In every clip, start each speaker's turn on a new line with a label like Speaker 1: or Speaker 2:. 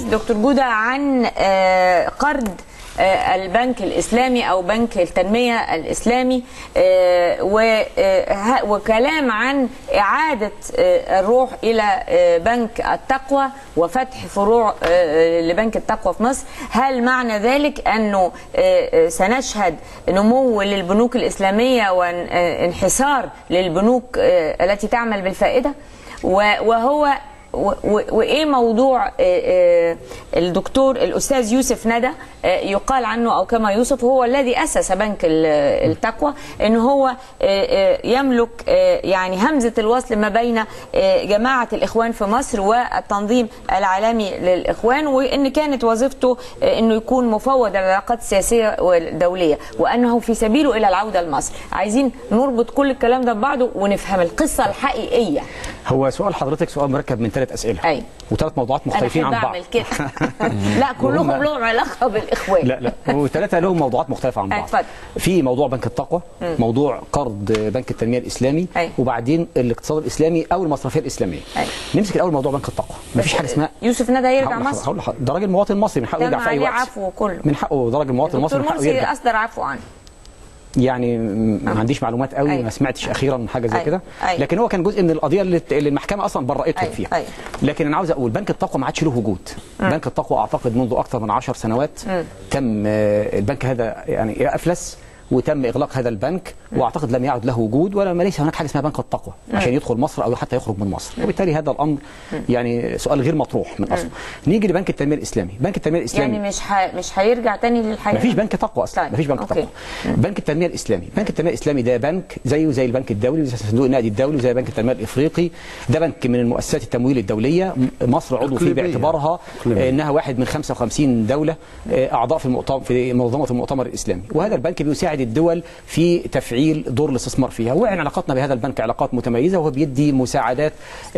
Speaker 1: دكتور جودة عن قرض البنك الإسلامي أو بنك التنمية الإسلامي، وكلام عن إعادة الروح إلى بنك التقوى وفتح فروع لبنك التقوى في مصر. هل معنى ذلك أنه سنشهد نمو للبنوك الإسلامية وانحسار للبنوك التي تعمل بالفائدة؟ وايه موضوع الدكتور الاستاذ يوسف ندى يقال عنه او كما يوسف هو الذي اسس بنك التقوى، ان هو يملك يعني همزه الوصل ما بين جماعه الاخوان في مصر والتنظيم العالمي للاخوان، وان كانت وظيفته انه يكون مفوض العلاقات السياسيه والدوليه، وانه في سبيله الى العوده لمصر. عايزين نربط كل الكلام ده ببعضه ونفهم القصه الحقيقيه.
Speaker 2: هو سؤال حضرتك سؤال مركب من 3 أسئلة.
Speaker 1: أي.
Speaker 2: و3 موضوعات مختلفين عن بعض.
Speaker 1: كده. لا كلهم لهم علاقه بالاخوان.
Speaker 2: لا و3 لهم موضوعات مختلفه عن بعض.
Speaker 1: اتفضل.
Speaker 2: في موضوع بنك التقوى، موضوع قرض بنك التنميه الاسلامي، وبعدين الاقتصاد الاسلامي او المصرفيه الاسلاميه. نمسك الاول موضوع بنك التقوى. مفيش حاجه اسمها
Speaker 1: يوسف ندى يرجع مصر.
Speaker 2: ده راجل مواطن مصري من حقه يرجع في اي وقت.
Speaker 1: عفو كله.
Speaker 2: من حقه، ده راجل مواطن مصري من حقه يرجع.
Speaker 1: اصدر عفو عنه.
Speaker 2: يعني ما عنديش معلومات قوي، ما سمعتش اخيرا حاجه زي كده، لكن هو كان جزء من القضيه اللي المحكمه اصلا برأتهم فيها. لكن انا عاوز اقول بنك التقوى ما عادش له وجود. بنك التقوى اعتقد منذ اكثر من 10 سنوات تم البنك هذا يعني افلس وتم اغلاق هذا البنك، واعتقد لم يعد له وجود ولا ليس هناك حاجه اسمها بنك التقوى عشان يدخل مصر او حتى يخرج من مصر، وبالتالي هذا الامر يعني سؤال غير مطروح من اصله. نيجي لبنك التنميه الاسلامي. بنك التنميه الاسلامي
Speaker 1: يعني مش هيرجع تاني للحياه.
Speaker 2: مفيش بنك تقوى اصلا. مفيش بنك تقوى. بنك التنميه الاسلامي، بنك التنميه الاسلامي ده بنك زيه زي البنك الدولي، زي صندوق النقد الدولي، زي بنك التنميه الافريقي. ده بنك من المؤسسات التمويل الدوليه، مصر عضو فيه باعتبارها انها واحد من 55 دوله اعضاء في منظمه المؤتمر الاسلامي، وهذا البنك بيساعد الدول في تفعيل دور الاستثمار فيها. وعن علاقتنا بهذا البنك علاقات متميزه، وهو بيدي مساعدات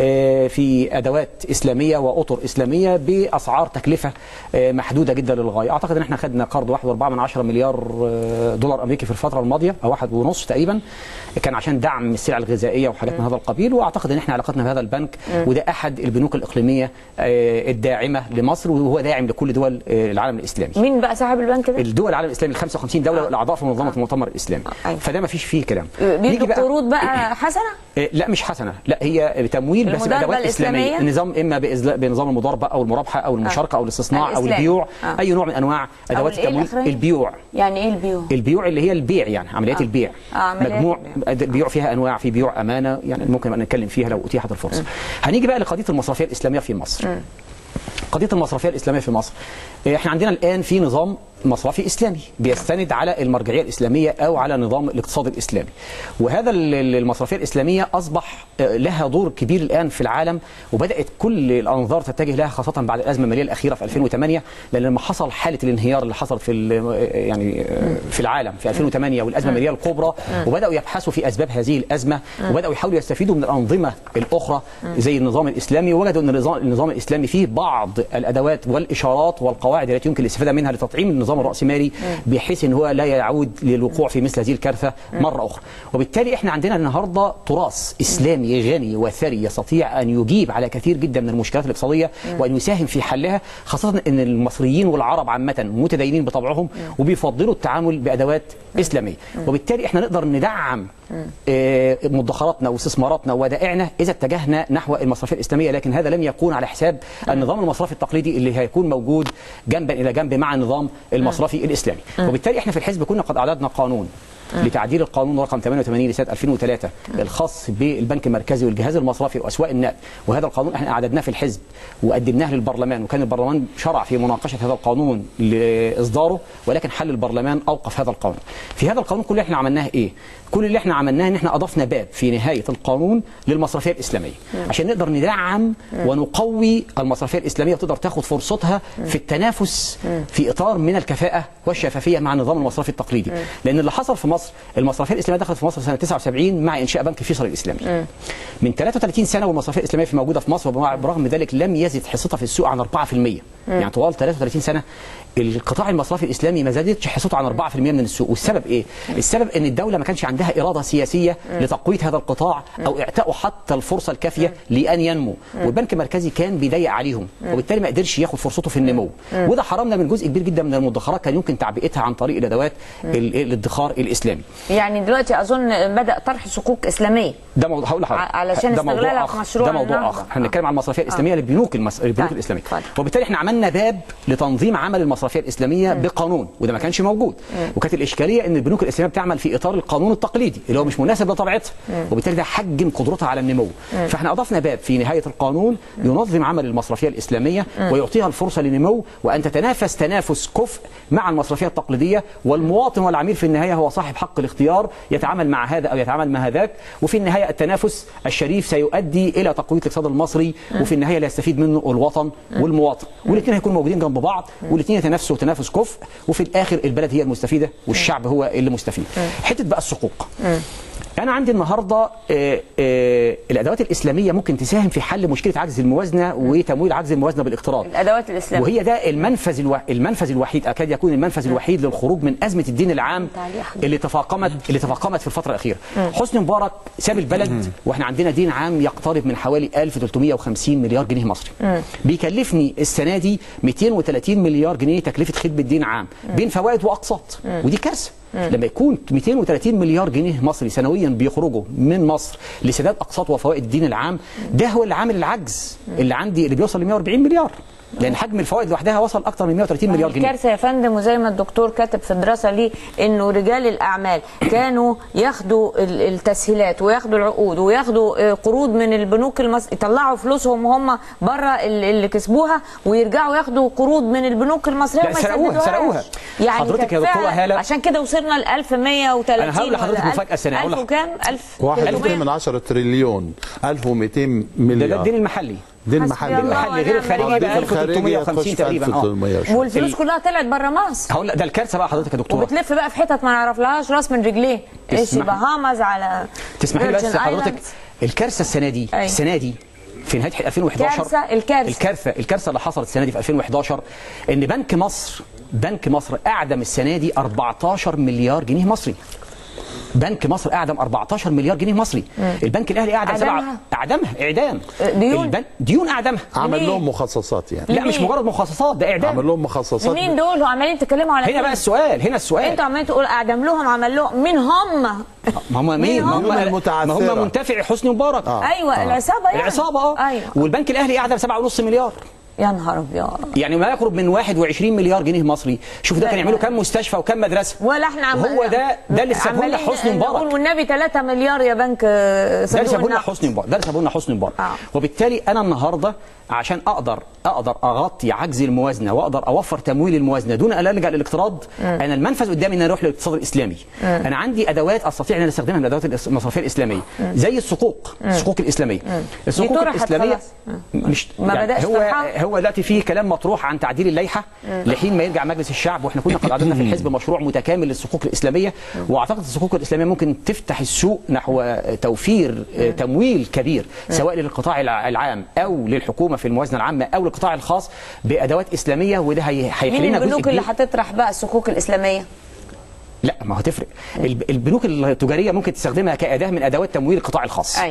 Speaker 2: في ادوات اسلاميه واطر اسلاميه باسعار تكلفه محدوده جدا للغايه. اعتقد ان احنا خدنا قرض 1.4 مليار دولار امريكي في الفتره الماضيه او 1.5 تقريبا، كان عشان دعم السلع الغذائيه وحاجات من هذا القبيل. واعتقد ان احنا علاقتنا بهذا البنك وده احد البنوك الاقليميه الداعمه لمصر، وهو داعم لكل دول العالم الاسلامي.
Speaker 1: مين بقى صاحب البنك ده؟
Speaker 2: الدول العالم الاسلامي، ال 55 دوله الاعضاء في منظمه المؤتمر الاسلامي. فده ما فيش فيه كلام.
Speaker 1: بيدوا قروض بقى حسنه؟
Speaker 2: لا مش حسنه، لا هي تمويل بس بادوات اسلاميه. النظام اما بنظام المضاربه او المرابحه او المشاركه او الاستصناع او البيوع، اي نوع من انواع ادوات التمويل.
Speaker 1: البيوع يعني ايه البيوع؟
Speaker 2: البيوع اللي هي البيع، يعني عمليات البيع. مجموع البيوع فيها انواع، في بيوع امانه يعني ممكن نتكلم فيها لو اتيحت الفرصه. هنيجي بقى لقضيه المصرفيه الاسلاميه في مصر. قضيه المصرفيه الاسلاميه في مصر، احنا عندنا الان في نظام مصرفي اسلامي بيستند على المرجعيه الاسلاميه او على نظام الاقتصاد الاسلامي، وهذا المصرفيه الاسلاميه اصبح لها دور كبير الان في العالم، وبدات كل الانظار تتجه لها خاصه بعد الازمه الماليه الاخيره في 2008، لان لما حصل حاله الانهيار اللي حصلت في العالم في 2008 والازمه الماليه الكبرى، وبداوا يبحثوا في اسباب هذه الازمه، وبداوا يحاولوا يستفيدوا من الانظمه الاخرى زي النظام الاسلامي، ووجدوا ان النظام الاسلامي فيه بعض الادوات والاشارات والقواعد التي يمكن الاستفاده منها لتطعيم النظام الرأسمالي بحيث ان هو لا يعود للوقوع في مثل هذه الكارثه مره اخرى. وبالتالي احنا عندنا النهارده تراث اسلامي غني وثري يستطيع ان يجيب على كثير جدا من المشكلات الاقتصاديه وان يساهم في حلها، خاصه ان المصريين والعرب عامه متدينين بطبعهم وبيفضلوا التعامل بادوات اسلاميه. وبالتالي احنا نقدر ندعم مدخراتنا واستثماراتنا ودائعنا اذا اتجهنا نحو المصرفيه الاسلاميه، لكن هذا لم يكون على حساب النظام المصرفي التقليدي اللي هيكون موجود جنبا الى جنب مع النظام المصرفي الاسلامي. وبالتالي احنا في الحزب كنا قد اعددنا قانون لتعديل القانون رقم 88 لسنه 2003 الخاص بالبنك المركزي والجهاز المصرفي واسواق النقد، وهذا القانون احنا اعددناه في الحزب وقدمناه للبرلمان، وكان البرلمان شرع في مناقشه هذا القانون لاصداره، ولكن حل البرلمان اوقف هذا القانون. في هذا القانون كل اللي احنا عملناه ايه؟ كل اللي احنا عملناه ان احنا اضفنا باب في نهايه القانون للمصرفيه الاسلاميه عشان نقدر ندعم ونقوي المصرفيه الاسلاميه وتقدر تاخد فرصتها في التنافس في اطار من الكفاءه والشفافيه مع النظام المصرفي التقليدي. لان اللي حصل في مصر، المصرفيه الاسلاميه دخلت في مصر سنه 79 مع انشاء بنك فيصل الاسلامي. من 33 سنه والمصرفيه الاسلاميه موجوده في مصر، وبرغم ذلك لم يزد حصتها في السوق عن 4%. يعني طوال 33 سنه القطاع المصرفي الاسلامي ما زادتش حصته عن 4% من السوق. والسبب ايه؟ السبب ان الدوله ما كانش عندها اراده سياسيه لتقويض هذا القطاع او اعطائه حتى الفرصه الكافيه لان ينمو، والبنك المركزي كان بيضيق عليهم، وبالتالي ما قدرش ياخد فرصته في النمو، وده حرمنا من جزء كبير جدا من المدخرات كان يمكن تعبئتها عن طريق الادوات الادخار الاسلامي.
Speaker 1: يعني دلوقتي اظن بدا طرح صكوك اسلاميه،
Speaker 2: ده موضوع هقول لحضرتك
Speaker 1: علشان استغلالها في مشروع،
Speaker 2: ده موضوع اخر. احنا بنتكلم عن المصرفيه الاسلاميه للبنوك الاسلاميه، وبالتالي احنا عملنا باب لتنظيم عمل المصرفيه الاسلاميه بقانون، وده ما كانش موجود، وكانت الاشكاليه ان البنوك الاسلاميه بتعمل في اطار القانون التقليدي اللي هو مش مناسب لطبيعتها، وبالتالي ده حجم قدرتها على النمو. فاحنا اضفنا باب في نهايه القانون ينظم عمل المصرفيه الاسلاميه ويعطيها الفرصه للنمو، وان تتنافس تنافس كفء مع المصرفيه التقليديه، والمواطن والعميل في النهايه هو صاحب حق الاختيار، يتعامل مع هذا او يتعامل مع هذاك، وفي النهايه التنافس الشريف سيؤدي الى تقويه الاقتصاد المصري، وفي النهايه اللي يستفيد منه الوطن والمواطن، والاثنين هيكونوا موجودين جنب بعض، والاثنين يتنافسوا تنافس كفء، وفي الاخر البلد هي المستفيده والشعب هو اللي مستفيد. حته بقى الصكوك، أنا عندي النهارده الأدوات الإسلامية ممكن تساهم في حل مشكلة عجز الموازنة وتمويل عجز الموازنة بالاقتراض.
Speaker 1: الأدوات الإسلامية،
Speaker 2: وهي ده المنفذ الوحيد، أكاد يكون المنفذ الوحيد للخروج من أزمة الدين العام اللي تفاقمت في الفترة الأخيرة. حسني مبارك ساب البلد وإحنا عندنا دين عام يقترب من حوالي 1350 مليار جنيه مصري. بيكلفني السنة دي 230 مليار جنيه تكلفة خدمة دين عام بين فوائد وأقساط، ودي كارثة. لما يكون 230 مليار جنيه مصري سنويا بيخرجوا من مصر لسداد اقساط وفوائد الدين العام، ده هو اللي عامل العجز اللي عندي اللي بيوصل ل 140 مليار، لان حجم الفوائد لوحدها وصل اكثر من 130 مليار جنيه.
Speaker 1: الكارثه يا فندم، وزي ما الدكتور كاتب في الدراسه ليه انه رجال الاعمال كانوا ياخدوا التسهيلات وياخدوا العقود وياخدوا قروض من البنوك المصريه، يطلعوا فلوسهم وهم بره اللي كسبوها ويرجعوا ياخدوا قروض من البنوك المصريه
Speaker 2: وما سرقوها.
Speaker 1: يعني
Speaker 2: حضرتك يا دكتوره هاله،
Speaker 1: عشان كده وصلنا ل 1130.
Speaker 2: انا هقول لحضرتك مفاجاه السنه،
Speaker 1: 1000 وكام؟
Speaker 3: 1.2 تريليون، 1200 مليار.
Speaker 2: ده الدين المحلي،
Speaker 3: دين محلي
Speaker 2: غير الخارجي بقى 1350 تقريبا.
Speaker 1: والفلوس كلها طلعت بره مصر.
Speaker 2: هقول ده الكارثه بقى حضرتك يا دكتوره،
Speaker 1: وبتلف بقى في حتت ما نعرفلهاش راس من رجليه، ايش بهامز على
Speaker 2: تسمحي لي بس حضرتك، الكارثه السنه دي في نهايه 2011 الكارثه اللي حصلت السنه دي في 2011 ان بنك مصر اعدم السنه دي 14 مليار جنيه مصري. بنك مصر اعدم 14 مليار جنيه مصري. البنك الاهلي اعدمها اعدام ديون اعدمها،
Speaker 3: عمل لهم مخصصات يعني.
Speaker 2: لا مش مجرد مخصصات، ده اعدام.
Speaker 3: عمل لهم مخصصات.
Speaker 1: مين دول؟ وعمالين تتكلموا على
Speaker 2: هنا بقى السؤال انتوا
Speaker 1: عمالين تقول اعدم لهم، عمل لهم مين؟ هم
Speaker 2: مين؟
Speaker 3: هم
Speaker 2: منتفع حسني مبارك.
Speaker 1: ايوه العصابه يعني.
Speaker 2: العصابه
Speaker 1: أيوة.
Speaker 2: والبنك الاهلي اعدم 7.5 مليار.
Speaker 1: يا نهار ابيض،
Speaker 2: يعني ما يقرب من 21 مليار جنيه مصري. شوف ده كان يعملوا كام مستشفى وكام مدرسه،
Speaker 1: ولا احنا
Speaker 2: هو ده اللي سابه لنا حسني مبارك.
Speaker 1: والنبي 3 مليار يا بنك
Speaker 2: ده اللي سابه لنا حسني مبارك. وبالتالي انا النهارده عشان اقدر اغطي عجز الموازنه واقدر اوفر تمويل الموازنه دون ان الجا للاقتراض، انا المنفذ قدامي ان اروح للاقتصاد الاسلامي. انا عندي ادوات استطيع ان استخدمها من الادوات المصرفيه الاسلاميه زي الصكوك الاسلاميه. الصكوك الاسلاميه مش يعني هو دلوقتي فيه كلام مطروح عن تعديل اللائحه لحين ما يرجع مجلس الشعب، واحنا كنا قد عددنا في الحزب مشروع متكامل للصكوك الاسلاميه، واعتقد الصكوك الاسلاميه ممكن تفتح السوق نحو توفير تمويل كبير سواء للقطاع العام او للحكومه في الموازنه العامه او للقطاع الخاص بادوات اسلاميه، وده هيحل لنا جزء كبير.
Speaker 1: البنوك اللي هتطرح بقى الصكوك الاسلاميه؟
Speaker 2: لا ما هتفرق. البنوك التجاريه ممكن تستخدمها كاداه من ادوات تمويل القطاع الخاص.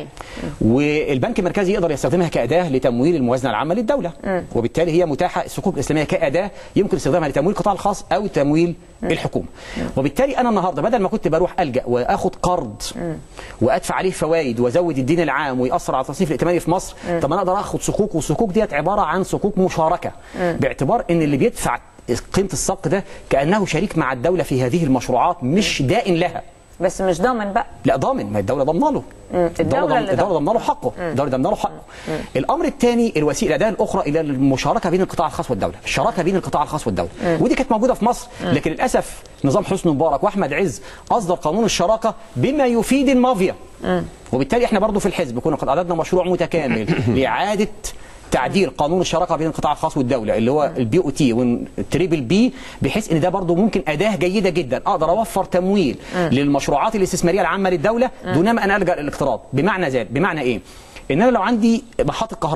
Speaker 2: والبنك المركزي يقدر يستخدمها كاداه لتمويل الموازنه العامه للدوله. وبالتالي هي متاحه الصكوك الاسلاميه كاداه يمكن استخدامها لتمويل القطاع الخاص او تمويل الحكومه. وبالتالي انا النهارده بدل ما كنت بروح الجا واخد قرض وادفع عليه فوائد وازود الدين العام ويأثر على التصنيف الائتماني في مصر، طب انا اقدر اخد صكوك، والصكوك ديت عباره عن صكوك مشاركه، باعتبار ان اللي بيدفع قيمة الصك ده كأنه شريك مع الدولة في هذه المشروعات، مش دائن لها.
Speaker 1: بس مش ضامن بقى.
Speaker 2: لا ضامن، ما الدولة ضامنه له. الدولة ضامنه له حقه. الدولة ضامنه له حقه. الأمر الثاني الوسيلة الأداة الأخرى إلى المشاركة بين القطاع الخاص والدولة، الشراكة بين القطاع الخاص والدولة. ودي كانت موجودة في مصر، لكن للأسف نظام حسني مبارك وأحمد عز أصدر قانون الشراكة بما يفيد المافيا. وبالتالي احنا برضو في الحزب كنا قد عددنا مشروع متكامل لإعادة تعديل قانون الشراكه بين القطاع الخاص والدوله اللي هو البي او تي والتريبل بي، بحيث ان ده برضه ممكن اداه جيده جدا اقدر اوفر تمويل للمشروعات الاستثماريه العامه للدوله دون ما ان الجا للاقتراض. بمعنى ايه؟ ان انا لو عندي محطه كهرباء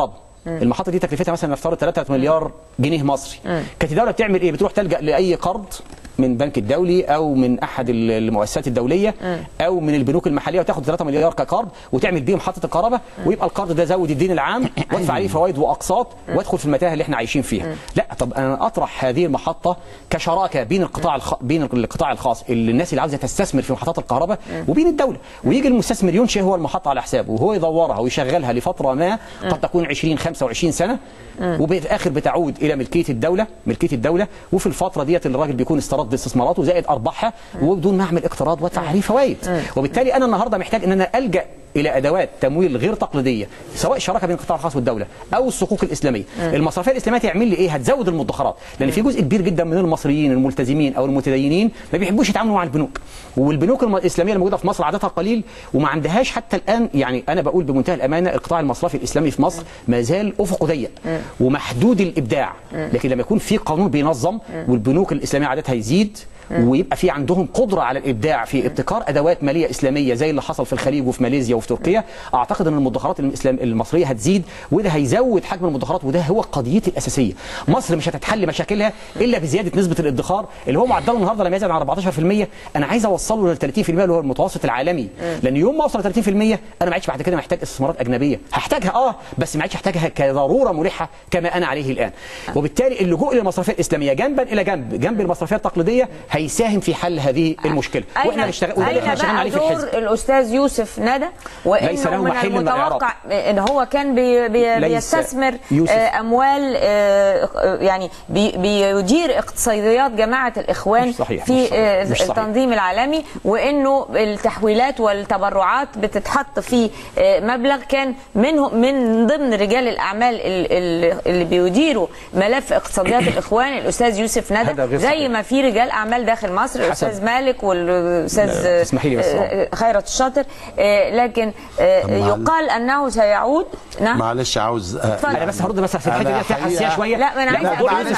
Speaker 2: المحطه دي تكلفتها مثلا نفترض 3 مليار جنيه مصري. كانت الدوله بتعمل ايه؟ بتروح تلجا لاي قرض من البنك الدولي او من احد المؤسسات الدوليه او من البنوك المحليه، وتاخد 3 مليار كقرض وتعمل بيه محطه الكهرباء، ويبقى القرض ده زود الدين العام وادفع عليه فوائد واقساط وادخل في المتاهه اللي احنا عايشين فيها. لا، طب انا اطرح هذه المحطه كشراكه بين القطاع الخاص، الناس اللي عاوزه تستثمر في محطات الكهرباء، وبين الدوله، ويجي المستثمر ينشئ هو المحطه على حسابه وهو يدورها ويشغلها لفتره ما قد تكون 20 25 سنه، وفي الاخر بتعود الى ملكيه الدوله، وفي الفتره ديت الراجل بيكون استرد استثماراته زائد ارباحها وبدون ما اعمل اقتراض وادفع عليه فوائد. وبالتالي انا النهارده محتاج ان انا الجا الى ادوات تمويل غير تقليديه، سواء شراكه بين القطاع الخاص والدوله او الصكوك الاسلاميه. المصرفيه الاسلاميه تعمل لي ايه؟ هتزود المدخرات، لان في جزء كبير جدا من المصريين الملتزمين او المتدينين ما بيحبوش يتعاملوا مع البنوك، والبنوك الاسلاميه الموجوده في مصر عددها قليل وما عندهاش حتى الان، يعني انا بقول بمنتهى الامانه القطاع المصرفي الاسلامي في مصر ما زال افقه ضيق ومحدود الابداع. لكن لما يكون في قانون بينظم والبنوك الاسلاميه عددها يزيد ويبقى في عندهم قدره على الابداع في ابتكار ادوات ماليه اسلاميه زي اللي حصل في الخليج وفي ماليزيا وفي تركيا، اعتقد ان المدخرات المصريه هتزيد، وده هيزود حجم المدخرات، وده هو قضيتي الاساسيه. مصر مش هتتحل مشاكلها الا بزياده نسبه الادخار اللي هو معدله النهارده لما يزيد عن 14%. انا عايز اوصله ل 30% اللي هو المتوسط العالمي، لان يوم ما اوصل ل 30% انا ما عادش بعد كده محتاج استثمارات اجنبيه، هحتاجها بس ما عادش هحتاجها كضروره ملحه كما انا عليه الان. وبالتالي اللجوء للمصرفيه الاسلاميه جنبا الى جنب المصرفيه التقليديه هيساهم في حل هذه المشكله، واحنا بنشتغل عليه في الحزب.
Speaker 1: الاستاذ يوسف ندى، وانه من المتوقع ان هو كان بيستثمر اموال، يعني بيدير اقتصاديات جماعه الاخوان في التنظيم العالمي، وانه التحويلات والتبرعات بتتحط في مبلغ كان من ضمن رجال الاعمال اللي بيديروا ملف اقتصاديات الاخوان الاستاذ يوسف ندى، زي ما في رجال اعمال داخل مصر الاستاذ مالك والاستاذ خيرت الشاطر. لكن يقال انه سيعود. نعم
Speaker 3: معلش عاوز
Speaker 2: انا بس هرد بس في الحته دي فيها حساسيه شويه.
Speaker 1: لا ما انا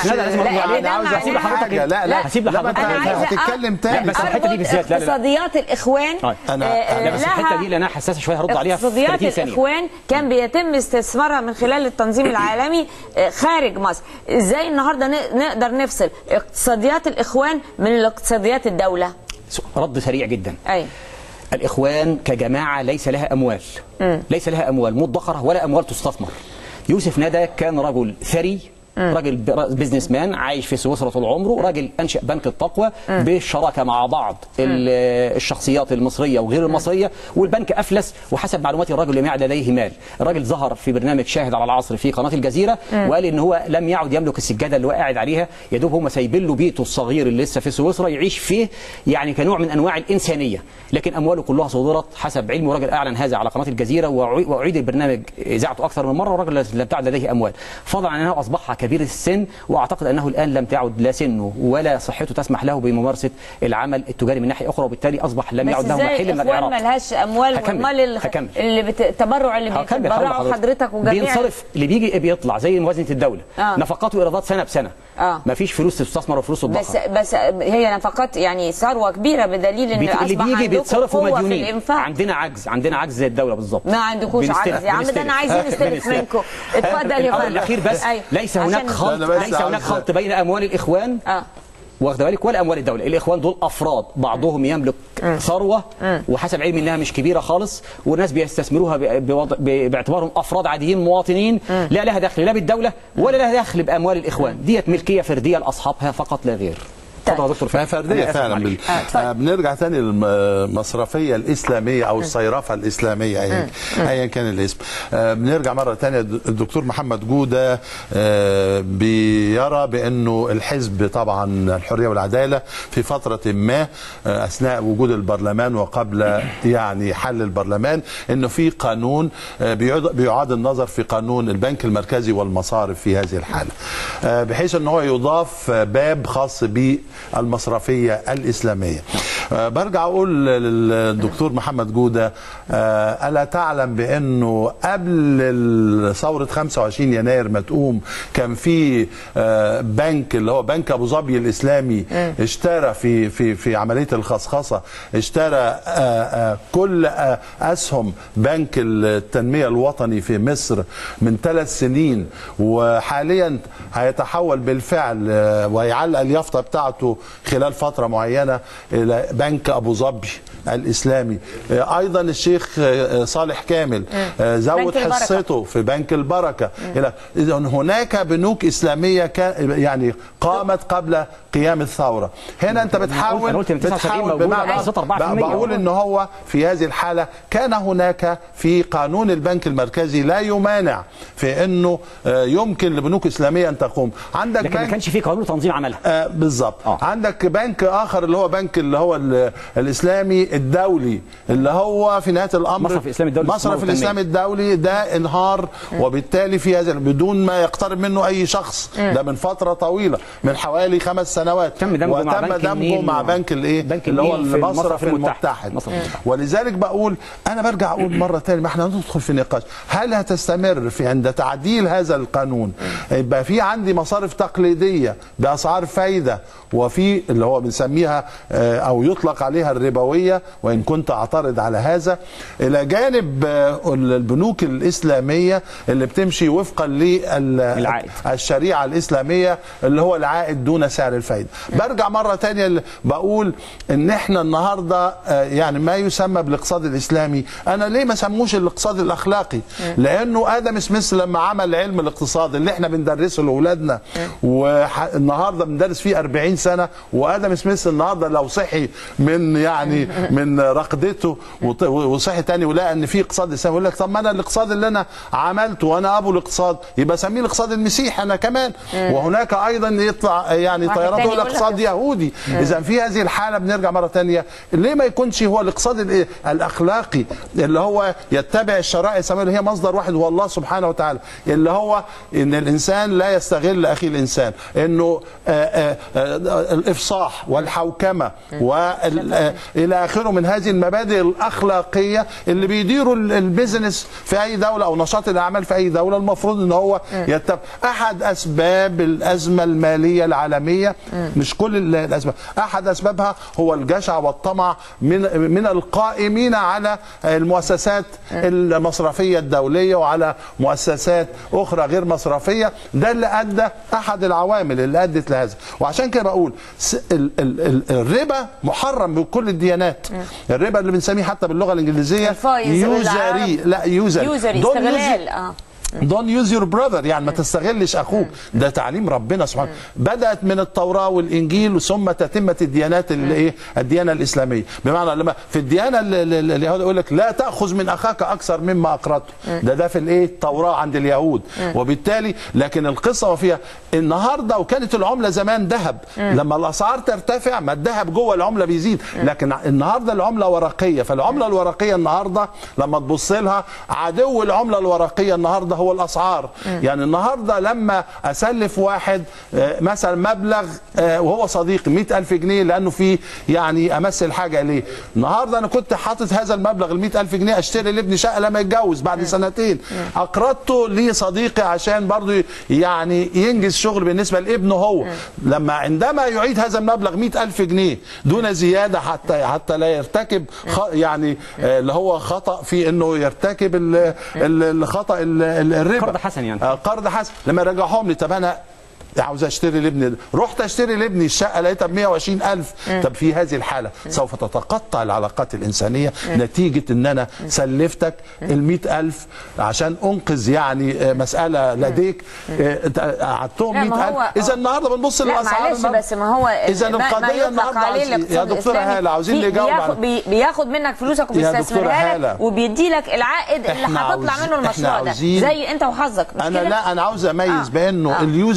Speaker 2: هسيب لحضرتك
Speaker 3: هتتكلم تاني
Speaker 2: بس الحته دي بالذات. لا
Speaker 1: اقتصاديات الاخوان
Speaker 2: انا بس الحته دي لانها حساسه شويه هرد عليها في 30 ثانيه.
Speaker 1: اقتصاديات الاخوان كان بيتم استثمارها من خلال التنظيم العالمي خارج مصر. ازاي النهارده نقدر نفصل اقتصاديات الاخوان من الاقتصاديات الدوله؟
Speaker 2: رد سريع جدا.
Speaker 1: ايوه،
Speaker 2: الإخوان كجماعة ليس لها ليس لها أموال مدخرة ولا أموال تستثمر. يوسف ندى كان رجل ثري، راجل بيزنس مان عايش في سويسرا طول عمره، راجل انشا بنك التقوى بالشراكه مع بعض الشخصيات المصريه وغير المصريه، والبنك افلس، وحسب معلوماتي الراجل لم يعد لديه مال. الراجل ظهر في برنامج شاهد على العصر في قناه الجزيره وقال ان هو لم يعد يملك السجاده اللي هو قاعد عليها، يا دوب هم سايبين له بيته الصغير اللي لسه في سويسرا يعيش فيه، يعني كنوع من انواع الانسانيه، لكن امواله كلها صدرت حسب علمي، وراجل اعلن هذا على قناه الجزيره واعيد البرنامج اذاعته اكثر من مره، والراجل لم تعد لديه اموال، فضلا عن انه اصبح كبير السن، واعتقد انه الان لم تعد لا سنه ولا صحته تسمح له بممارسه العمل التجاري من ناحيه اخرى، وبالتالي اصبح لم يعد له محل من الاعراض.
Speaker 1: بس ازاي ملهاش اموال؟ والمال التبرع اللي بيتبرعوا حضرتك وجميع
Speaker 2: بينصرف اللي بيجي بيطلع زي موازنه الدوله، نفقات وايرادات سنه بسنه، ما فيش فلوس تستثمر وفلوس تدخر،
Speaker 1: بس هي نفقات يعني ثروه كبيره، بدليل ان اصبح
Speaker 2: اللي بيجي بيتصرف
Speaker 1: ومديونين.
Speaker 2: عندنا عجز زي الدوله بالظبط.
Speaker 1: ما عندكوش عجز يا عم، ده انا عايزين نستلف منكم. اتفضل يا فندم.
Speaker 2: الاخير بس ليس هناك خلط بين اموال الاخوان واخد بالك ولا اموال الدوله. الاخوان دول افراد، بعضهم يملك ثروه وحسب علمي انها مش كبيره خالص، والناس بيستثمروها باعتبارهم افراد عاديين مواطنين، لا لها دخل لا بالدوله ولا لها دخل باموال الاخوان، ديت ملكيه فرديه لاصحابها فقط لا غير.
Speaker 3: طبعا دكتور فرديه فعلا. بنرجع ثاني للمصرفية الإسلامية أو الصيرفة الإسلامية أيا كان الاسم. بنرجع مرة ثانية، الدكتور محمد جودة بيرى بأنه الحزب طبعا الحرية والعدالة في فترة ما أثناء وجود البرلمان وقبل يعني حل البرلمان أنه في قانون بيعاد النظر في قانون البنك المركزي والمصارف في هذه الحالة، بحيث أنه هو يضاف باب خاص ب المصرفية الإسلامية. برجع أقول للدكتور محمد جودة، ألا تعلم بأنه قبل ثورة 25 يناير ما تقوم كان في بنك اللي هو بنك أبو ظبي الإسلامي اشترى في عملية الخصخصة، اشترى كل أسهم بنك التنمية الوطني في مصر من 3 سنين، وحاليا هيتحول بالفعل ويعلق اليافطة بتاعته خلال فترة معينة إلى بنك أبو ظبي الإسلامي. أيضا الشيخ صالح كامل زود حصته في بنك البركة. إذا هناك بنوك إسلامية يعني قامت قبل قيام الثورة. هنا أنت بتحاول بمعنى بقول إن هو في هذه الحالة كان هناك في قانون البنك المركزي لا يمانع في إنه يمكن لبنوك إسلامية أن تقوم. عندك
Speaker 2: لكن ما كانش في قانون تنظيم عملها.
Speaker 3: بالظبط. عندك بنك آخر اللي هو بنك اللي هو الإسلامي الدولي اللي هو في نهاية الأمر مصرف الإسلامي الدولي ده انهار، وبالتالي في هذا بدون ما يقترب منه أي شخص. ده من فترة طويلة من حوالي 5 سنوات
Speaker 2: تم دمجه
Speaker 3: مع بنك اللي هو المصرف المتحد. ولذلك بقول أنا برجع أقول مرة ثانية، ما احنا ندخل في نقاش هل هتستمر في عند تعديل هذا القانون يبقى في عندي مصارف تقليدية بأسعار فايدة، وفي اللي هو بنسميها أو يطلق عليها الربوية، وإن كنت أعترض على هذا، إلى جانب البنوك الإسلامية اللي بتمشي وفقا للشريعة الإسلامية اللي هو العائد دون سعر الفايدة. برجع مرة تانية بقول إن إحنا النهاردة يعني ما يسمى بالاقتصاد الإسلامي، أنا ليه ما سموش الاقتصاد الأخلاقي؟ لأنه آدم سميث لما عمل علم الاقتصاد اللي إحنا بندرسه لأولادنا والنهاردة بندرس فيه 40 سنة، وآدم سميث النهاردة لو صحي من رقدته وصحي تاني ولقى ان في اقتصاد اسلامي يقول لك طب ما انا الاقتصاد اللي انا عملته وانا ابو الاقتصاد يبقى اسميه الاقتصاد المسيحي انا كمان. وهناك ايضا يطلع يعني طيارات يقول اقتصاد يهودي. اذا في هذه الحاله بنرجع مره ثانيه، ليه ما يكونش هو الاقتصاد الاخلاقي اللي هو يتبع الشرائع السماويه اللي هي مصدر واحد هو الله سبحانه وتعالى، اللي هو ان الانسان لا يستغل اخي الانسان، انه الافصاح والحوكمه والى اخره من هذه المبادئ الاخلاقيه اللي بيديروا البيزنس في اي دوله او نشاط الاعمال في اي دوله المفروض ان هو يتبع. احد اسباب الازمه الماليه العالميه، مش كل الاسباب، احد اسبابها هو الجشع والطمع من القائمين على المؤسسات المصرفيه الدوليه وعلى مؤسسات اخرى غير مصرفيه. ده اللي ادى احد العوامل اللي ادت لهذا. وعشان كده بقول الربا محرم بكل الديانات. الربا اللي بنسميه حتى باللغه الانجليزيه يوزري، لا يوزري استغلال. Don't use your brother، يعني ما تستغلش اخوك. ده تعليم ربنا سبحانه. بدات من التوراه والانجيل ثم تتمه الديانات الديانه الاسلاميه. بمعنى لما في الديانه اليهود يقول لك لا تاخذ من اخاك اكثر مما اقرضته. ده في التوراه عند اليهود. وبالتالي لكن القصه وفيها النهارده، وكانت العمله زمان ذهب، لما الاسعار ترتفع ما الذهب جوه العمله بيزيد، لكن النهارده العمله ورقيه. فالعمله الورقيه النهارده لما تبص لها عدو العمله الورقيه النهارده هو الاسعار. يعني النهارده لما اسلف واحد مثلا مبلغ وهو صديقي 100,000 جنيه لانه في يعني امثل حاجه ليه، النهارده انا كنت حاطط هذا المبلغ ال 100,000 جنيه اشتري لابني شقه لما يتجوز بعد سنتين، اقرضته لصديقي عشان برضه يعني ينجز شغل بالنسبه لابنه هو. لما عندما يعيد هذا المبلغ 100,000 جنيه دون زياده حتى لا يرتكب يعني اللي هو خطا في انه يرتكب الخطا الربا،
Speaker 2: قرض حسن يعني
Speaker 3: قرض حسن. لما رجعهم لي طب انا عاوز اشتري لابني، رحت اشتري لابني الشقه لقيتها ب 120,000. طب في هذه الحاله سوف تتقطع العلاقات الانسانيه نتيجه ان انا سلفتك ال 100,000 عشان انقذ يعني مساله لديك، قعدتهم 100,000. اذا النهارده بنبص للاسعار.
Speaker 1: معلش بس ما هو
Speaker 3: اذا القضيه النهارده
Speaker 1: يا دكتوره
Speaker 3: هاله عاوزين نجاوب
Speaker 1: بياخد منك فلوسك وبيستثمرها لك وبيدي لك العائد اللي هتطلع منه المشروع ده زي انت وحظك.
Speaker 3: انا لا انا عاوز اميز بانه اليوزري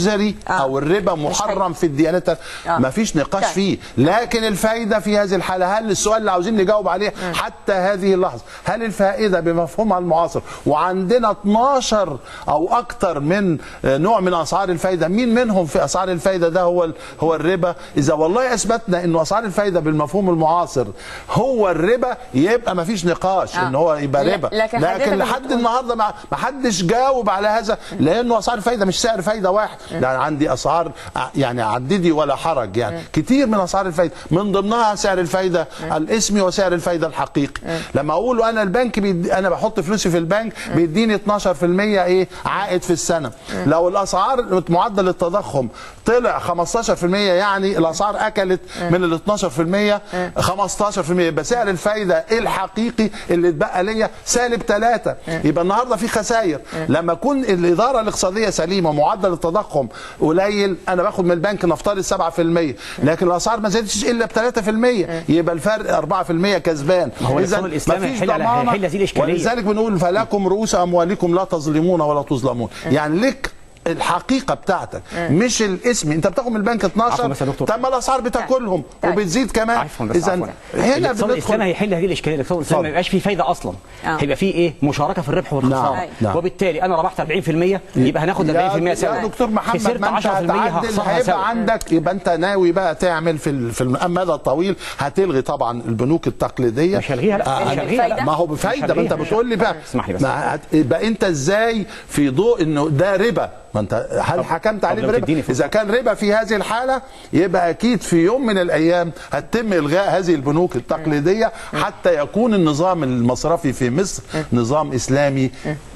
Speaker 3: او الربا محرم في الديانات، ما فيش نقاش فيه. لكن الفايده في هذه الحاله، هل السؤال اللي عاوزين نجاوب عليه حتى هذه اللحظه، هل الفائده بمفهومها المعاصر وعندنا 12 او اكثر من نوع من اسعار الفايده، مين منهم في اسعار الفايده ده هو الربا؟ اذا والله اثبتنا انه اسعار الفايده بالمفهوم المعاصر هو الربا، يبقى ما فيش نقاش ان هو يبقى ربا. لكن لحد النهارده ما حدش جاوب على هذا، لانه اسعار الفايده مش سعر فايده واحد، يعني عندي اسعار يعني عددي ولا حرج، يعني كتير من اسعار الفايده، من ضمنها سعر الفايده الاسمي وسعر الفايده الحقيقي. لما اقول انا البنك انا بحط فلوسي في البنك بيديني 12% ايه عائد في السنه، لو الاسعار معدل التضخم طلع 15%، يعني الاسعار اكلت من ال 12% 15%، يبقى سعر الفايده الحقيقي اللي اتبقى ليا -3. يبقى النهارده في خسائر. لما يكون الاداره الاقتصاديه سليمه معدل التضخم قليل، انا باخد من البنك نفترض 7%، لكن الاسعار ما زادتش الا ب 3%، يبقى الفرق 4% كسبان.
Speaker 2: اذا ما فيش ضمانه،
Speaker 3: ولذلك بنقول فلكم رؤوس اموالكم لا تظلمون ولا تظلمون، يعني لك الحقيقه بتاعتك مش الاسم. انت بتاخد من البنك 12، طب ما الاسعار بتاكلهم وبتزيد كمان.
Speaker 2: اذا هنا الاقتصاد الاسلامي هيحل هذه الاشكاليه. الاقتصاد الاسلامي ما يبقاش فيه فايده اصلا، هيبقى فيه ايه؟ مشاركه في الربح والخساره. وبالتالي انا ربحت 40%، يبقى هناخد 40% سوا.
Speaker 3: يا دكتور محمد، خسرت 10% هيبقى عندك، يبقى انت ناوي بقى تعمل في المدى الطويل، هتلغي طبعا البنوك التقليديه.
Speaker 2: مش هلغيها، لا مش هلغيها،
Speaker 3: ما هو بفايده. ما انت بتقول لي بقى
Speaker 2: اسمح لي بس،
Speaker 3: يبقى انت ازاي في ضوء انه ده ربا؟ ما انت هل حكمت عليه بربا؟ اذا كان ربا في هذه الحاله، يبقى اكيد في يوم من الايام هتتم الغاء هذه البنوك التقليديه حتى يكون النظام المصرفي في مصر نظام اسلامي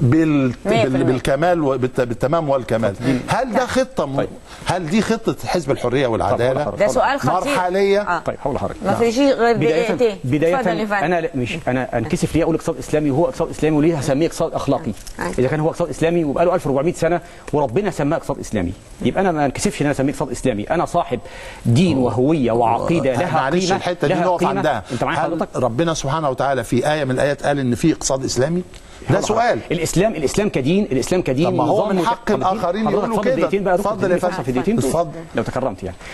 Speaker 3: بالكمال بالتمام والكمال. هل ده خطه هل دي خطه حزب الحريه والعداله؟
Speaker 1: ده سؤال خطير
Speaker 3: مرحليه.
Speaker 2: طيب هقول لحضرتك،
Speaker 1: ما فيش غير دقيقتين.
Speaker 2: بدايه انا انكسف ليه اقول اقتصاد اسلامي وهو اقتصاد اسلامي، وليه هسميه اقتصاد اخلاقي؟ اذا كان هو اقتصاد اسلامي وبقى له 1400 سنه وربنا سماه اقتصاد اسلامي، يبقى انا ما انكسفش ان انا اسميه اقتصاد اسلامي. انا صاحب دين وهويه وعقيده لها
Speaker 3: معلش
Speaker 2: قيمه.
Speaker 3: الحته دي نقف عندها.
Speaker 2: انت معايا حضرتك؟
Speaker 3: ربنا سبحانه وتعالى في ايه من الايات قال ان في اقتصاد اسلامي؟ ده سؤال.
Speaker 2: الاسلام كدين
Speaker 3: طب ما هو من حق الاخرين يقولوا كده.
Speaker 2: اتفضل يا فندم، في دقيقتين لو تكرمت. يعني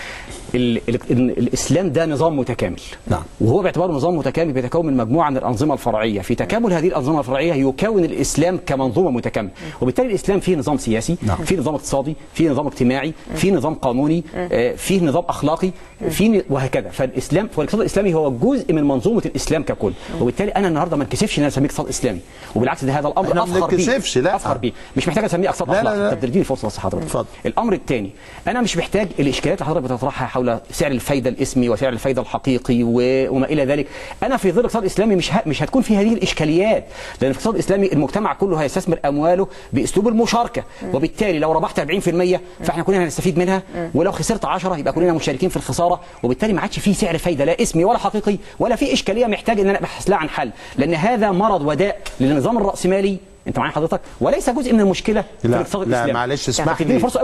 Speaker 2: الاسلام ده نظام متكامل.
Speaker 3: نعم.
Speaker 2: وهو باعتباره نظام متكامل بيتكون من مجموعه من الانظمه الفرعيه. في تكامل هذه الانظمه الفرعيه يكون الاسلام كمنظومه متكامله، وبالتالي الاسلام فيه نظام سياسي،
Speaker 3: نعم.
Speaker 2: فيه نظام اقتصادي، فيه نظام اجتماعي، فيه نظام قانوني، فيه نظام اخلاقي، فيه وهكذا. فالاقتصاد الاسلامي هو جزء من منظومه الاسلام ككل، وبالتالي انا النهارده ما انكسفش ان انا اسميه اقتصاد اسلامي، وبالعكس ده هذا الامر افخر بيه. مش محتاج اسميه اقتصاد اخلاقي. طب تديني فرصه بس حضرتك. الامر الثاني، انا مش محتاج الاشكالات اللي حضرتك بتطرحها حول سعر الفايده الاسمي وسعر الفايده الحقيقي وما الى ذلك. انا في ظل الاقتصاد الاسلامي مش هتكون في هذه الاشكاليات، لان في الاقتصاد الاسلامي المجتمع كله هيستثمر امواله باسلوب المشاركه، وبالتالي لو ربحت 40% فاحنا كلنا هنستفيد منها، ولو خسرت 10 يبقى كلنا مشاركين في الخساره، وبالتالي ما عادش في سعر فايده لا اسمي ولا حقيقي ولا في اشكاليه محتاج ان انا ابحث لها عن حل، لان هذا مرض وداء للنظام الراسمالي. انت معايا حضرتك؟ وليس جزء من المشكله في الاقتصاد الاسلامي.
Speaker 3: لا معلش اسمح لي،
Speaker 2: اديني فرصه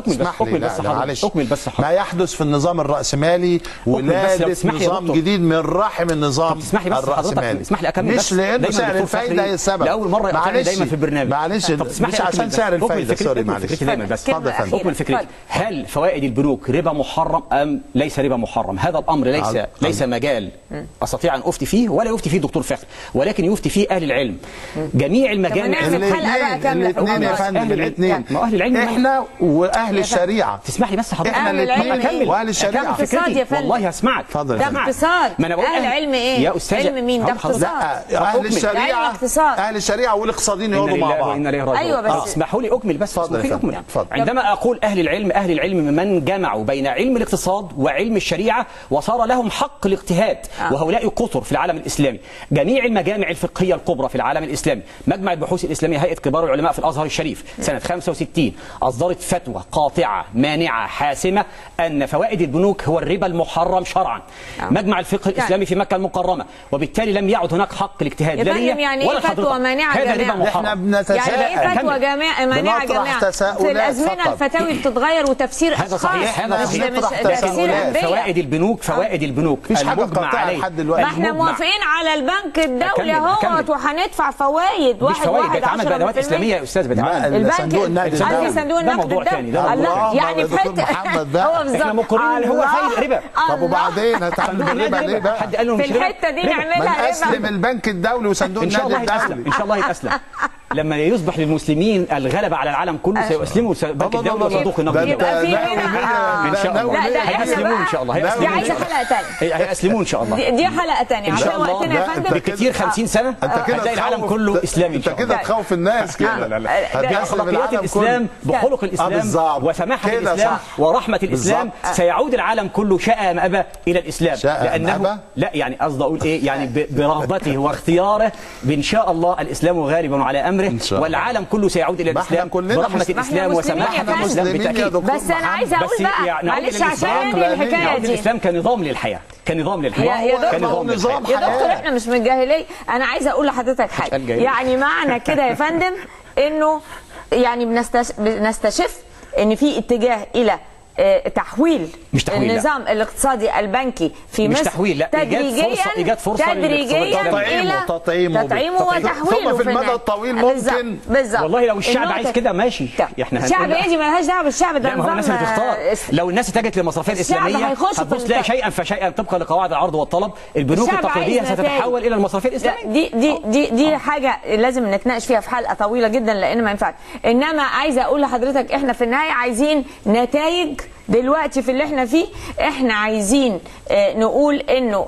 Speaker 2: اكمل بس حضرتك.
Speaker 3: ما يحدث في النظام الراسمالي ولاده نظام جديد من رحم النظام الراسمالي.
Speaker 2: اسمح لي اكمل
Speaker 3: مش لانه سعر الفايده هي السبب.
Speaker 2: لاول مره يقطعني دايما في البرنامج.
Speaker 3: معلش مش عشان سعر الفايده، سوري معلش.
Speaker 2: دايما بس اتفضل يا فندم. اكمل فكرتي. هل فوائد البنوك ربا محرم ام ليس ربا محرم؟ هذا الامر ليس مجال استطيع ان افتي فيه ولا يفتي فيه دكتور فخر، ولكن يفتي فيه اهل العلم. جميع المجامع
Speaker 3: الاثنين يا فندم، الاثنين.
Speaker 2: ما اهل العلم
Speaker 3: احنا واهل الشريعه.
Speaker 2: تسمح لي بس حضرتك؟
Speaker 3: احنا الاثنين واهل الشريعه.
Speaker 1: اقتصاد
Speaker 2: والله هسمعك.
Speaker 3: اتفضل.
Speaker 1: ده اقتصاد.
Speaker 2: ما انا بقول
Speaker 1: اهل العلم ايه؟
Speaker 2: يا استاذ
Speaker 1: علم مين؟ ده اقتصاد.
Speaker 3: اهل الشريعه، اهل الشريعه والاقتصاديين يقعدوا مع بعض.
Speaker 1: ايوه بس
Speaker 2: اسمحوا لي اكمل بس.
Speaker 3: اتفضل.
Speaker 2: عندما اقول اهل العلم من جمعوا بين علم الاقتصاد وعلم الشريعه وصار لهم حق الاجتهاد، وهؤلاء كثر في العالم الاسلامي. جميع المجامع الفقهيه الكبرى في العالم الاسلامي، مجمع البحوث الاسلاميه، هيئه كبار العلماء في الازهر الشريف سنه 65 اصدرت فتوى قاطعه مانعه حاسمه ان فوائد البنوك هو الربا المحرم شرعا. مجمع الفقه الاسلامي في مكه المكرمه، وبالتالي لم يعد هناك حق الاجتهاد لا ليا
Speaker 1: يعني
Speaker 2: ولا
Speaker 1: فتوى مانعه
Speaker 2: هذا ربا محرم.
Speaker 3: احنا بنتساءل
Speaker 1: يعني ايه فتوى مانعه جماعه؟ في الازمنه الفتاوي بتتغير وتفسير اشخاص.
Speaker 2: هذا صحيح، هذا
Speaker 1: صحيح.
Speaker 2: فوائد البنوك
Speaker 3: مفيش حاجه قطعيه لحد دلوقتي.
Speaker 1: ما احنا موافقين على البنك الدولي اهوت وهندفع فوائد 1.1 عشان
Speaker 2: ادوات اسلاميه يا استاذ بتاعنا.
Speaker 1: البنك
Speaker 3: صندوق النقد
Speaker 1: الدولي، صندوق النقد
Speaker 2: موضوع تاني، ده
Speaker 1: الله يعني في حته
Speaker 3: محمد بقى
Speaker 2: احنا مقرين ان هو فايد ربا.
Speaker 3: طب وبعدين هتعملوا الربا ليه بقى؟
Speaker 2: حد قال له
Speaker 1: في الحته دي نعملها
Speaker 3: اسلم البنك الدولي وصندوق النقد الدولي
Speaker 2: ان شاء الله يتأسلم. لما يصبح للمسلمين الغلبه على العالم كله سيسلموا البنك الدولي وصندوق النقد الدولي.
Speaker 3: ان شاء الله
Speaker 2: هيسلموه ان شاء الله.
Speaker 1: دي عايزه حلقه ثانيه.
Speaker 2: هيسلموه ان شاء الله.
Speaker 1: دي حلقه ثانيه عشان وقتنا يا فندم.
Speaker 2: بالكثير 50 سنه هتلاقي العالم كله اسلامي ان شاء الله.
Speaker 3: انت كده تخوف الناس كده.
Speaker 2: بأخلاقيات الاسلام، بخلق الاسلام، وسماحه الاسلام، ورحمه الاسلام سيعود العالم كله شاء ام ابى الى الاسلام. لانه لا يعني قصدي اقول ايه يعني برغبته واختياره ان شاء الله الاسلام غالب على امره، والعالم كله سيعود الى الاسلام برحمه الاسلام وسماحه الاسلام بالتاكيد.
Speaker 1: بس انا عايزه اقول بقى معلش عشان الحكايه دي
Speaker 2: الاسلام كنظام للحياه، كنظام للحياه
Speaker 1: يا دكتور احنا مش من الجاهليه. انا عايزه اقول لحضرتك حاجه، يعني معنى كده يا فندم انه يعني بنستشف ان في اتجاه الى تحويل النظام الاقتصادي البنكي في مصر.
Speaker 2: مش تحويل، لا ايجاد فرصه
Speaker 1: الى تطعيمه وتحويله
Speaker 3: في المدى الطويل ممكن.
Speaker 1: بالظبط.
Speaker 2: والله لو الشعب عايز كده ماشي.
Speaker 1: احنا الشعب يجي مالهاش دعوه بالشعب، ده نظام
Speaker 2: الناس اللي تختار. لو الناس اتجهت للمصرفيه الاسلاميه هتبص تلاقي شيئا فشيئا طبقا لقواعد العرض والطلب البنوك التقليديه ستتحول الى المصرفيه الاسلاميه.
Speaker 1: دي حاجه لازم نتناقش فيها في حلقه طويله جدا لان ما ينفعش. انما عايزه اقول لحضرتك احنا في النهايه عايزين نتائج. دلوقتي في اللي احنا فيه احنا عايزين نقول انه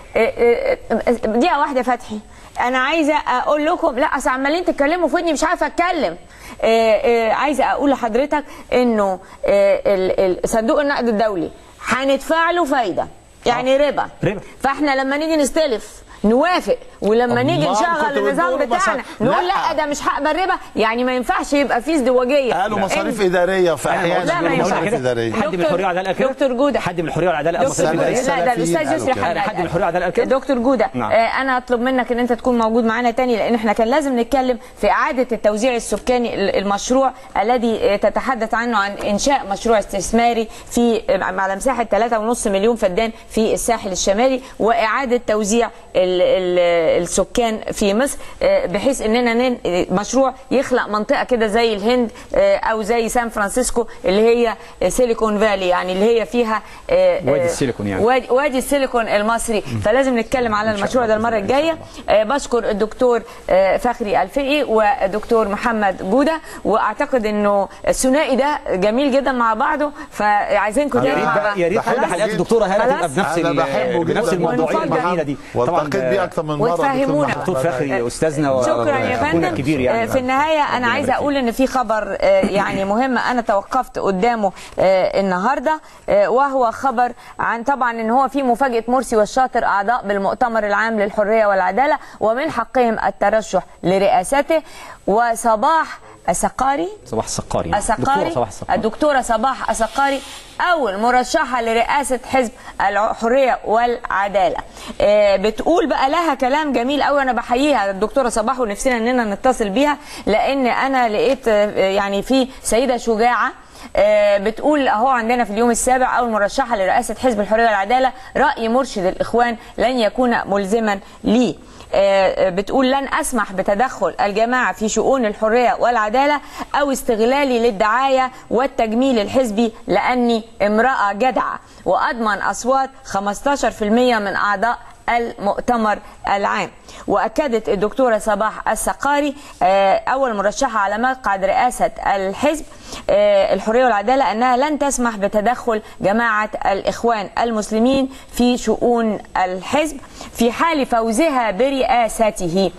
Speaker 1: دقيقه واحده فتحي، انا عايزه اقول لكم لا اصل عمالين تتكلموا في ودني مش عارفه اتكلم. عايزه اقول لحضرتك انه صندوق النقد الدولي هندفع له فايده يعني ربا. فاحنا لما نيجي نستلف نوافق، ولما نيجي نشغل النظام بتاعنا نقول لا ده مش هقبل ربا. يعني ما ينفعش يبقى في ازدواجيه.
Speaker 3: قالوا مصاريف اداريه في احيانا.
Speaker 1: لا ما ينفعش.
Speaker 2: حد من الحريه والعداله كده.
Speaker 1: دكتور جوده
Speaker 2: حد من الحريه والعداله
Speaker 1: لا ده الاستاذ يسري
Speaker 2: حد من الحريه والعداله كده.
Speaker 1: دكتور جوده انا اطلب منك ان انت تكون موجود معانا تاني لان احنا كان لازم نتكلم في اعاده التوزيع السكاني، المشروع الذي تتحدث عنه عن انشاء مشروع استثماري في على مساحه 3.5 مليون فدان في الساحل الشمالي، واعاده توزيع السكان في مصر بحيث اننا مشروع يخلق منطقه كده زي الهند او زي سان فرانسيسكو اللي هي سيليكون فالي، يعني اللي هي فيها
Speaker 2: وادي السيليكون، يعني
Speaker 1: وادي السيليكون المصري. فلازم نتكلم على المشروع ده المره الجايه. بشكر الدكتور فخري الفقي ودكتور محمد جوده، واعتقد انه الثنائي ده جميل جدا مع بعضه، فعايزينكم
Speaker 2: يا ريت كل حلقات الدكتوره هاله تبقى بنفس الموضوعيه الجميله دي.
Speaker 3: طبعا بيه اكتر من مره.
Speaker 1: وتفهمونا
Speaker 2: دكتور فخري استاذنا
Speaker 1: شكرا يا فندم كبير. يعني في النهايه انا عايزه اقول ان في خبر يعني مهم انا توقفت قدامه النهارده، وهو خبر عن طبعا ان هو في مفاجاه مرسي والشاطر اعضاء بالمؤتمر العام للحريه والعداله ومن حقهم الترشح لرئاسته. وصباح السقاري الدكتوره صباح السقاري اول مرشحه لرئاسه حزب الحريه والعداله. بتقول بقى لها كلام جميل قوي، انا بحييها الدكتوره صباح ونفسنا اننا نتصل بيها لان انا لقيت يعني في سيده شجاعه بتقول اهو عندنا في اليوم السابع اول مرشحه لرئاسه حزب الحريه والعداله، راي مرشد الاخوان لن يكون ملزما لي. بتقول لن أسمح بتدخل الجماعة في شؤون الحرية والعدالة أو استغلالي للدعاية والتجميل الحزبي لأني امرأة جدعة وأضمن أصوات 15% من أعضاء المؤتمر العام. وأكدت الدكتورة صباح السقاري أول مرشحة على مقعد رئاسة الحزب الحرية والعدالة أنها لن تسمح بتدخل جماعة الإخوان المسلمين في شؤون الحزب في حال فوزها برئاسته،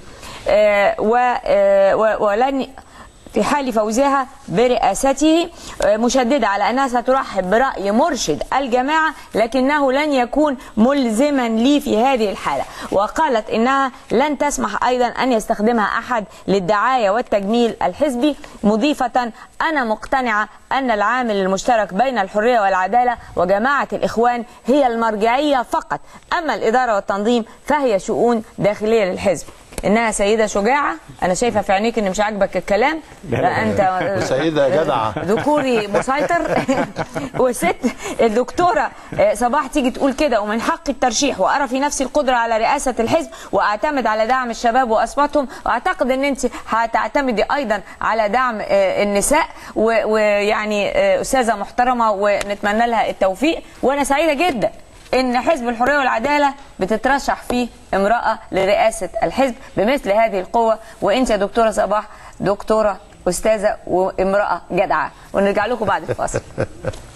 Speaker 1: ولن في حال فوزها برئاسته، مشددة على أنها سترحب برأي مرشد الجماعة لكنه لن يكون ملزما لي في هذه الحالة. وقالت إنها لن تسمح أيضا أن يستخدمها أحد للدعاية والتجميل الحزبي، مضيفة أنا مقتنعة أن العامل المشترك بين الحرية والعدالة وجماعة الإخوان هي المرجعية فقط، أما الإدارة والتنظيم فهي شؤون داخلية للحزب. انها سيده شجاعه. انا شايفه في عينيك ان مش عاجبك الكلام، انت
Speaker 3: سيده جدعه
Speaker 1: ذكوري مسيطر. والست الدكتوره صباح تيجي تقول كده، ومن حق الترشيح وارى في نفسي القدره على رئاسه الحزب واعتمد على دعم الشباب واصواتهم، واعتقد ان انت هتعتمدي ايضا على دعم النساء، ويعني استاذه محترمه ونتمنى لها التوفيق. وانا سعيده جدا ان حزب الحريه والعداله بتترشح فيه امراه لرئاسه الحزب بمثل هذه القوه. وانت يا دكتوره صباح دكتوره استاذه وامراه جدعه. ونرجع لكم بعد الفاصل.